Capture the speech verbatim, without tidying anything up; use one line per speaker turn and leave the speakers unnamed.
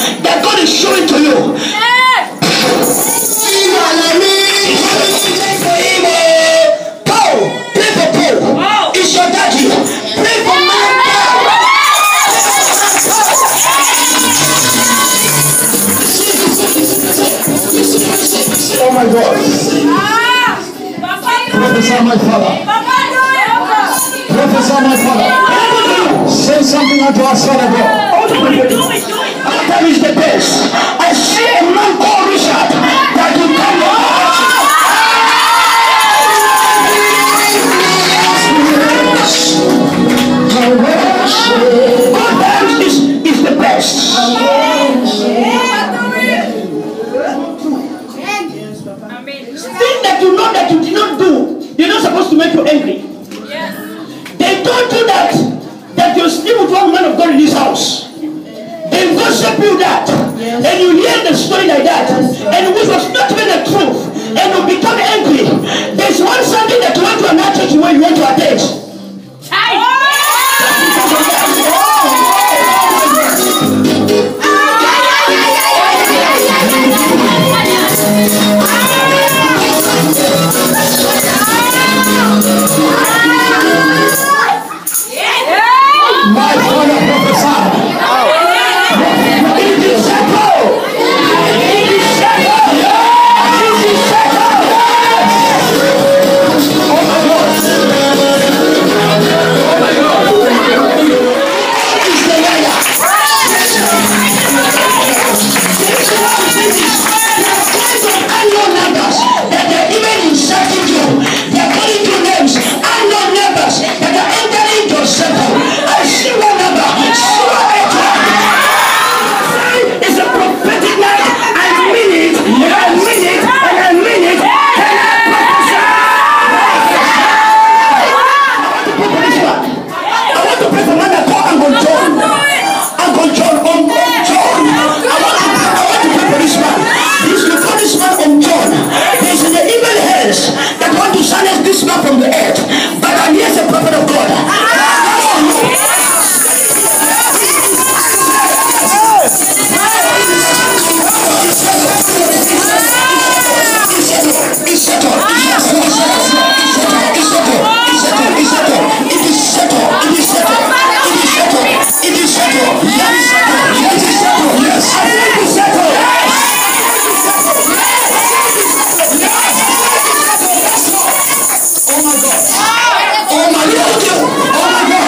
that God is showing to you. Paul, pray for Paul. It's your daddy. Pray for man. Oh my God. Prophesy my father. Prophesy my father. Say something unto us, Father God. That is the best. I see a man called Richard that will come to God is, is the best. Things that you know that you did not do, they're not supposed to make you angry. Yes. They told you that that you sleep with one man of God in his house. They worship you that, yes. And you hear the story like that, yes. And which was not even the truth, and you become angry. There's one Sunday that you went to another church where you went to attend. My father prophesied. It is settled. It is settled. It is settled. Oh my God. Oh my God. It's the liar. Unknown numbers that they're even inserting you. They're calling you names. Unknown numbers that are entering your circle. I see one number. It's a prophetic night. I mean it. I mean it. And I mean it. Can I prophesy? I want to pray for man that call Uncle John. Uncle John. Uncle John. I want to pray, I want to pray for this man. He's the this man from John. He's in the evil hands that want to silence this man from the earth. But I'm here as a prophet of God. It's settled. It's settled. It's settled. It's settled. It is settled. It is settled. It is settled. It is settled. It is settled. It is settled. Yes. I think it's settled. Oh my God. Oh my God. Oh my God.